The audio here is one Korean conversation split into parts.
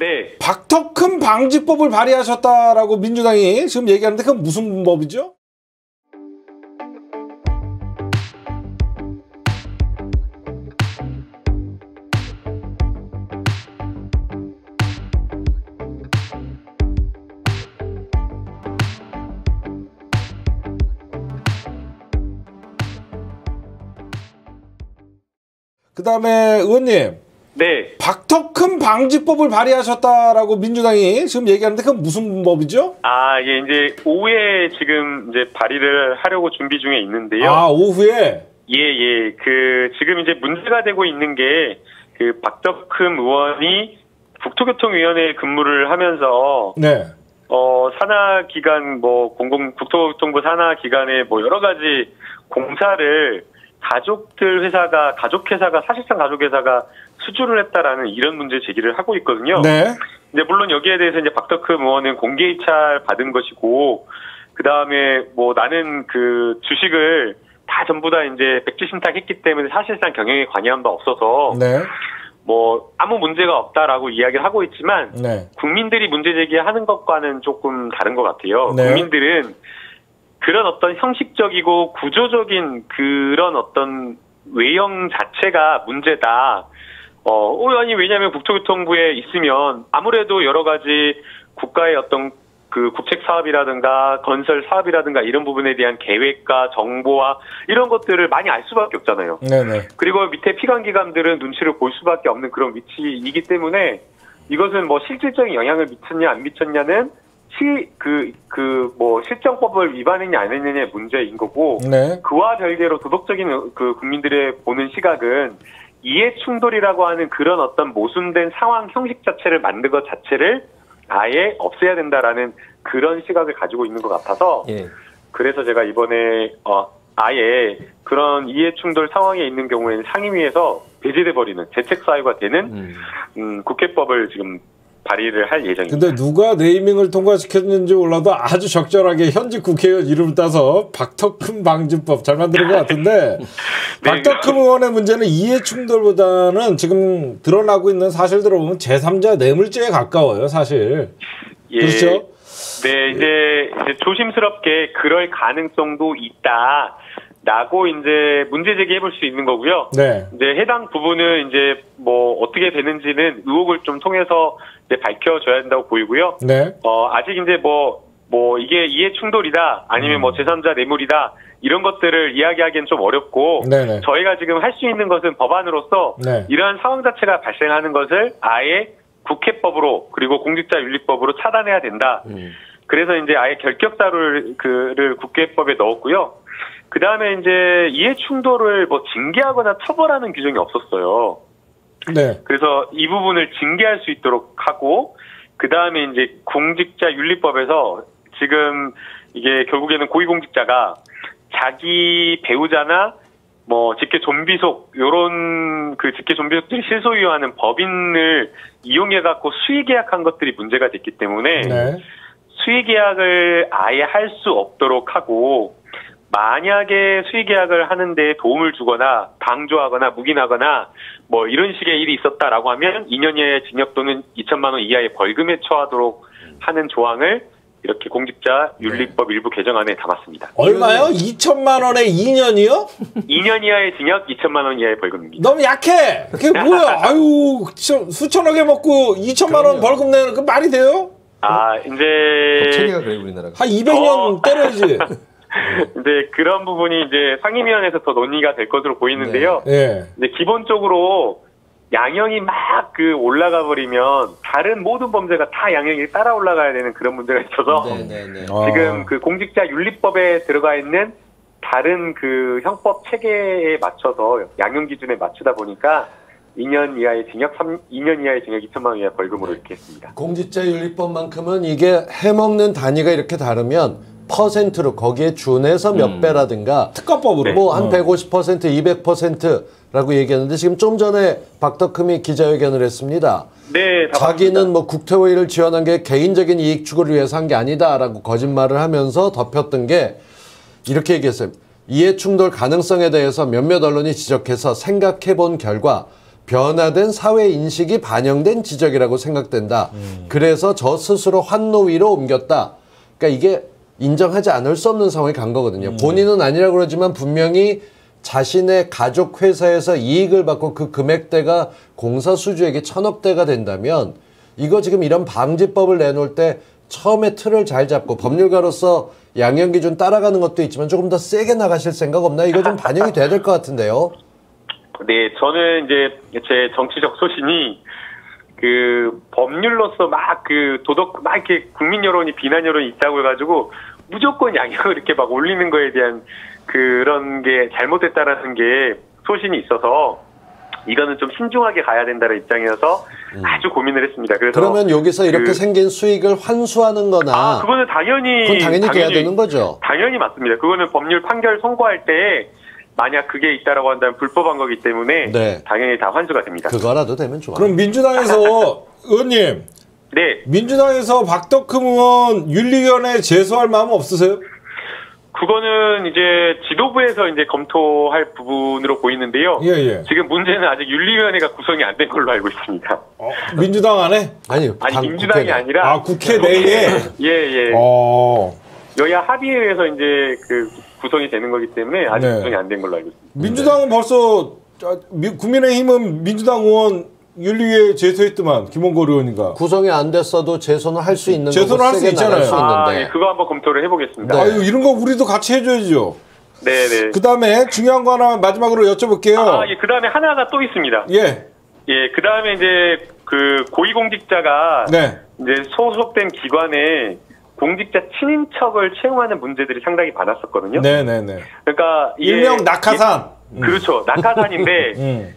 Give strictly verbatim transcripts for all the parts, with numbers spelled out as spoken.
네. 박덕흠 방지법을 발의하셨다라고 민주당이 지금 얘기하는데 그건 무슨 법이죠? 그 다음에 의원님. 네. 박덕흠 방지법을 발의하셨다라고 민주당이 지금 얘기하는데 그건 무슨 법이죠? 아, 예, 이제 오후에 지금 이제 발의를 하려고 준비 중에 있는데요. 아, 오후에? 예, 예. 그, 지금 이제 문제가 되고 있는 게, 그, 박덕흠 의원이 국토교통위원회에 근무를 하면서, 네. 어, 산하기관, 뭐, 공공, 국토교통부 산하기관의 뭐, 여러 가지 공사를 가족들 회사가, 가족회사가, 사실상 가족회사가 수주를 했다라는 이런 문제 제기를 하고 있거든요. 네. 이제 물론 여기에 대해서 이제 박덕흠 의원은 공개 입찰 받은 것이고, 그 다음에 뭐 나는 그 주식을 다 전부 다 이제 백지 신탁했기 때문에 사실상 경영에 관여한 바 없어서, 네. 뭐 아무 문제가 없다라고 이야기를 하고 있지만, 네. 국민들이 문제 제기하는 것과는 조금 다른 것 같아요. 네. 국민들은 그런 어떤 형식적이고 구조적인 그런 어떤 외형 자체가 문제다. 어, 아니, 왜냐면 국토교통부에 있으면 아무래도 여러 가지 국가의 어떤 그 국책 사업이라든가 건설 사업이라든가 이런 부분에 대한 계획과 정보와 이런 것들을 많이 알 수밖에 없잖아요. 네네. 그리고 밑에 피감기관들은 눈치를 볼 수밖에 없는 그런 위치이기 때문에 이것은 뭐 실질적인 영향을 미쳤냐 안 미쳤냐는 시, 그, 그, 뭐, 실정법을 위반했냐 안 했느냐의 문제인 거고, 네. 그와 별개로 도덕적인 그 국민들의 보는 시각은 이해 충돌이라고 하는 그런 어떤 모순된 상황 형식 자체를 만든 것 자체를 아예 없애야 된다라는 그런 시각을 가지고 있는 것 같아서, 예. 그래서 제가 이번에, 어, 아예 그런 이해 충돌 상황에 있는 경우에는 상임위에서 배제돼 버리는 재책 사유가 되는, 음. 음, 국회법을 지금 발의를 할 예정입니다. 근데 누가 네이밍을 통과시켰는지 몰라도 아주 적절하게 현직 국회의원 이름을 따서 박덕흠 방지법 잘 만든 것 같은데 네, 박덕흠 의원의 문제는 이해 충돌보다는 지금 드러나고 있는 사실들을 보면 제삼자 뇌물죄에 가까워요, 사실. 예, 그렇죠? 네, 이제, 이제 조심스럽게 그럴 가능성도 있다. 라고 이제 문제 제기해 볼 수 있는 거고요. 네. 이제 해당 부분은 이제 뭐 어떻게 되는지는 의혹을 좀 통해서 이제 밝혀져야 한다고 보이고요. 네. 어, 아직 이제 뭐, 뭐 이게 이해 충돌이다 아니면 뭐 제삼자 뇌물이다 이런 것들을 이야기하기엔 좀 어렵고 네네. 저희가 지금 할 수 있는 것은 법안으로서 네. 이러한 상황 자체가 발생하는 것을 아예 국회법으로 그리고 공직자윤리법으로 차단해야 된다. 음. 그래서 이제 아예 결격사를 그를 국회법에 넣었고요. 그 다음에 이제 이해 충돌을 뭐 징계하거나 처벌하는 규정이 없었어요. 네. 그래서 이 부분을 징계할 수 있도록 하고, 그 다음에 이제 공직자윤리법에서 지금 이게 결국에는 고위공직자가 자기 배우자나 뭐 직계 좀비속 요런 그 직계 좀비속들이 실소유하는 법인을 이용해 갖고 수의 계약한 것들이 문제가 됐기 때문에 네. 수의 계약을 아예 할 수 없도록 하고. 만약에 수의계약을 하는데 도움을 주거나 방조하거나 묵인하거나 뭐 이런 식의 일이 있었다라고 하면 이 년 이하의 징역 또는 이천만 원 이하의 벌금에 처하도록 하는 조항을 이렇게 공직자윤리법 네. 일부 개정안에 담았습니다. 얼마요? 이천만 원에 이 년이요? 이 년 이하의 징역, 이천만 원 이하의 벌금입니다. 너무 약해! 그게 뭐야? 아유, 수천억에 먹고 이천만 원 벌금 내는 그 말이 돼요? 아, 이제. 법체계가 그래, 우리나라가. 한 이백 년 어. 때려야지. 근데 그런 부분이 이제 상임위원회에서 더 논의가 될 것으로 보이는데요. 네. 근데 기본적으로 양형이 막 그 올라가 버리면 다른 모든 범죄가 다 양형이 따라 올라가야 되는 그런 문제가 있어서 네, 네, 네. 지금 그 공직자윤리법에 들어가 있는 다른 그 형법 체계에 맞춰서 양형 기준에 맞추다 보니까 이 년 이하의 징역, 삼, 이 년 이하의 징역 이천만 원 이하 벌금으로 이렇게 했습니다. 공직자윤리법만큼은 이게 해먹는 단위가 이렇게 다르면 퍼센트로 거기에 준해서 몇 음. 배라든가 특가법으로 뭐 한 백오십 퍼센트, 이백 퍼센트라고 얘기했는데 지금 좀 전에 박덕흠이 기자회견을 했습니다. 네, 자기는 뭐 국토회의를 지원한 게 개인적인 이익 추구를 위해서 한 게 아니다라고 거짓말을 하면서 덮였던 게 이렇게 얘기했어요. 이해 충돌 가능성에 대해서 몇몇 언론이 지적해서 생각해 본 결과 변화된 사회 인식이 반영된 지적이라고 생각된다. 음. 그래서 저 스스로 환노위로 옮겼다. 그러니까 이게 인정하지 않을 수 없는 상황이 간 거거든요. 음. 본인은 아니라고 그러지만 분명히 자신의 가족 회사에서 이익을 받고 그 금액대가 공사 수주액이 천억대가 된다면 이거 지금 이런 방지법을 내놓을 때 처음에 틀을 잘 잡고 법률가로서 양형 기준 따라가는 것도 있지만 조금 더 세게 나가실 생각 없나요? 이거 좀 반영이 돼야 될 것 같은데요. 네, 저는 이제 제 정치적 소신이 그 법률로서 막 그 도덕 막 이렇게 국민 여론이 비난 여론이 있다고 해가지고 무조건 양형을 이렇게 막 올리는 거에 대한 그런 게 잘못됐다라는 게 소신이 있어서 이거는 좀 신중하게 가야 된다는 입장이어서 음. 아주 고민을 했습니다. 그래서 그러면 여기서 이렇게 그, 생긴 수익을 환수하는 거나 아, 그거는 당연히 그건 당연히, 당연히 돼야 되는 거죠. 당연히 맞습니다. 그거는 법률 판결 선고할 때 만약 그게 있다라고 한다면 불법한 거기 때문에 네. 당연히 다 환수가 됩니다. 그거라도 되면 좋아요. 그럼 민주당에서 의원님, 네, 민주당에서 박덕흠 의원 윤리위원회에 제소할 마음 없으세요? 그거는 이제 지도부에서 이제 검토할 부분으로 보이는데요. 예, 예. 지금 문제는 아직 윤리위원회가 구성이 안 된 걸로 알고 있습니다. 어, 민주당 안에? 아니요. 아니 민주당이 국회는. 아니라 아 국회 내에. 예, 예. 어. 여야 합의에 의해서 이제 그 구성이 되는 거기 때문에 아직 네. 구성이 안 된 걸로 알고 있습니다. 민주당은 네. 벌써 국민의힘은 민주당 의원 윤리위에 제소했더만 김원걸 의원인가. 구성이 안 됐어도 제소는 할 수 있는 제소는 할 수 있잖아요. 수 아, 예, 그거 한번 검토를 해보겠습니다. 네. 아유, 이런 거 우리도 같이 해줘야죠. 네네. 그 다음에 중요한 거 하나 마지막으로 여쭤볼게요. 아, 예, 그 다음에 하나가 또 있습니다. 예. 예, 그 다음에 이제 그 고위공직자가 네. 이제 소속된 기관에 공직자 친인척을 채용하는 문제들이 상당히 많았었거든요. 네네네. 그러니까 일명 낙하산. 예, 그렇죠. 낙하산인데 음.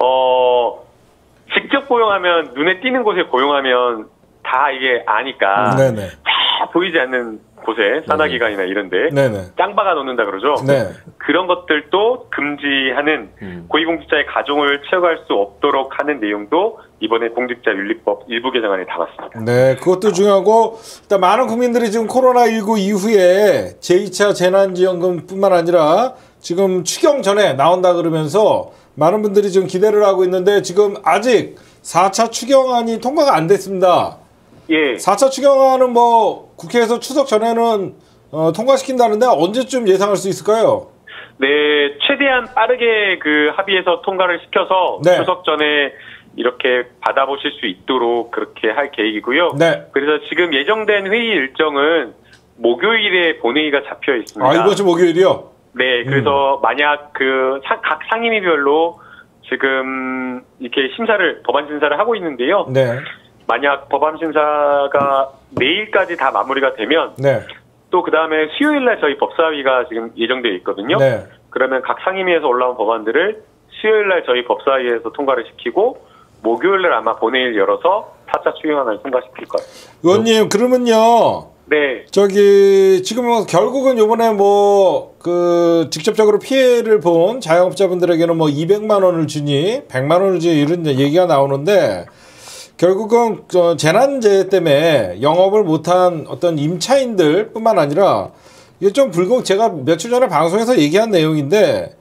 어. 직접 고용하면 눈에 띄는 곳에 고용하면 다 이게 아니까 음, 네네. 다 보이지 않는 곳에 산하기관이나 이런데 짱 박아 놓는다 그러죠. 네. 그런 것들도 금지하는 음. 고위공직자의 가중을 채용할 수 없도록 하는 내용도 이번에 공직자윤리법 일부 개정안에 담았습니다. 네, 그것도 중요하고 일단 많은 국민들이 지금 코로나십구 이후에 제이 차 재난지원금뿐만 아니라 지금 추경 전에 나온다 그러면서 많은 분들이 지금 기대를 하고 있는데 지금 아직 사 차 추경안이 통과가 안 됐습니다. 예. 사 차 추경안은 뭐 국회에서 추석 전에는 어, 통과시킨다는데 언제쯤 예상할 수 있을까요? 네, 최대한 빠르게 그 합의해서 통과를 시켜서 네. 추석 전에 이렇게 받아보실 수 있도록 그렇게 할 계획이고요. 네. 그래서 지금 예정된 회의 일정은 목요일에 본회의가 잡혀 있습니다. 아, 이번 주 목요일이요? 네, 그래서 음. 만약 그 각 상임위별로 지금 이렇게 심사를 법안 심사를 하고 있는데요. 네. 만약 법안 심사가 내일까지 다 마무리가 되면 네. 또 그 다음에 수요일날 저희 법사위가 지금 예정되어 있거든요. 네. 그러면 각 상임위에서 올라온 법안들을 수요일날 저희 법사위에서 통과를 시키고 목요일날 아마 본회의를 열어서 사 차 추경안을 통과시킬 것 같습니다. 의원님 그러면요. 네. 저기 지금 결국은 이번에 뭐 그 직접적으로 피해를 본 자영업자분들에게는 뭐 이백만 원을 주니 백만 원을 주니 이런 얘기가 나오는데 결국은 저 재난재해 때문에 영업을 못한 어떤 임차인들뿐만 아니라 이게 좀 불공 제가 며칠 전에 방송에서 얘기한 내용인데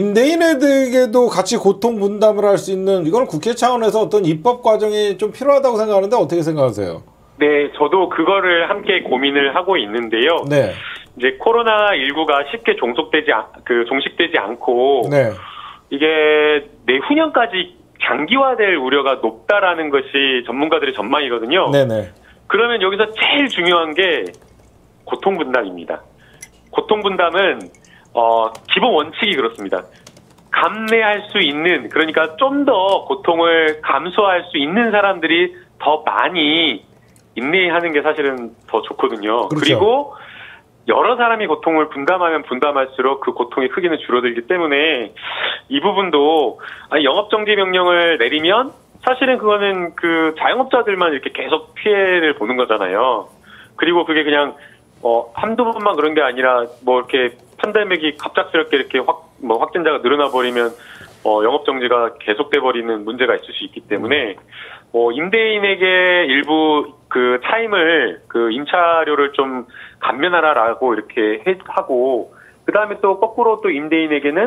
임대인에게도 같이 고통 분담을 할 수 있는 이거는 국회 차원에서 어떤 입법 과정이 좀 필요하다고 생각하는데 어떻게 생각하세요? 네, 저도 그거를 함께 고민을 하고 있는데요. 네. 이제 코로나십구가 쉽게 종속되지, 그, 종식되지 않고, 네. 이게 내후년까지 장기화될 우려가 높다라는 것이 전문가들의 전망이거든요. 네네. 그러면 여기서 제일 중요한 게 고통분담입니다. 고통분담은, 어, 기본 원칙이 그렇습니다. 감내할 수 있는, 그러니까 좀 더 고통을 감수할 수 있는 사람들이 더 많이 인내하는 게 사실은 더 좋거든요. 그렇죠. 그리고 여러 사람이 고통을 분담하면 분담할수록 그 고통의 크기는 줄어들기 때문에 이 부분도 아니 영업정지 명령을 내리면 사실은 그거는 그 자영업자들만 이렇게 계속 피해를 보는 거잖아요. 그리고 그게 그냥 어 한두 번만 그런 게 아니라 뭐 이렇게 팬데믹이 갑작스럽게 이렇게 확 뭐 확진자가 늘어나 버리면 어 영업정지가 계속돼 버리는 문제가 있을 수 있기 때문에 뭐 임대인에게 일부 그 차임을 그 임차료를 좀 감면하라라고 이렇게 해, 하고 그 다음에 또 거꾸로 또 임대인에게는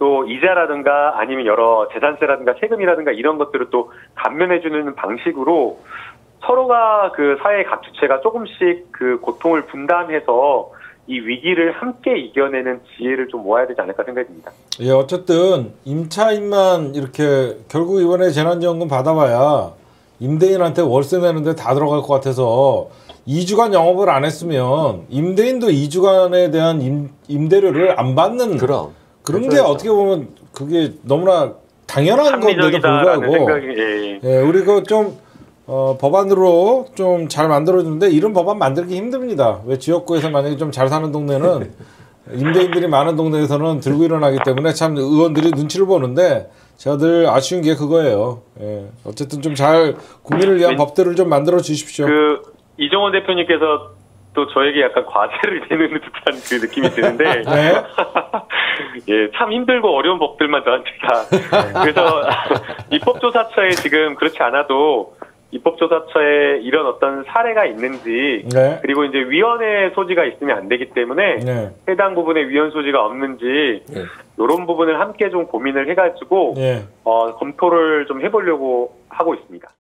또 이자라든가 아니면 여러 재산세라든가 세금이라든가 이런 것들을 또 감면해주는 방식으로 서로가 그 사회 각 주체가 조금씩 그 고통을 분담해서 이 위기를 함께 이겨내는 지혜를 좀 모아야 되지 않을까 생각이 듭니다. 예, 어쨌든 임차인만 이렇게 결국 이번에 재난지원금 받아봐야 임대인한테 월세 내는데 다 들어갈 것 같아서 이 주간 영업을 안 했으면 임대인도 이 주간에 대한 임, 임대료를 안 받는 그럼. 그런 게 어떻게 보면 그게 너무나 당연한 건데도 불구하고 생각이, 예. 예, 우리 그좀 어, 법안으로 좀 잘 만들어주는데 이런 법안 만들기 힘듭니다. 왜 지역구에서 만약에 좀 잘 사는 동네는 임대인들이 많은 동네에서는 들고 일어나기 때문에 참 의원들이 눈치를 보는데 제가 늘 아쉬운 게 그거예요. 예. 어쨌든 좀 잘 국민을 위한 법들을 좀 만들어 주십시오. 그 이정원 대표님께서 또 저에게 약간 과제를 내는 듯한 그 느낌이 드는데 네. 예, 참 힘들고 어려운 법들만 저한테 다 그래서 입법조사처에 지금 그렇지 않아도 입법조사처에 이런 어떤 사례가 있는지 네. 그리고 이제 위헌의 소지가 있으면 안 되기 때문에 네. 해당 부분에 위헌 소지가 없는지 네. 이런 부분을 함께 좀 고민을 해가지고 네. 어, 검토를 좀 해보려고 하고 있습니다.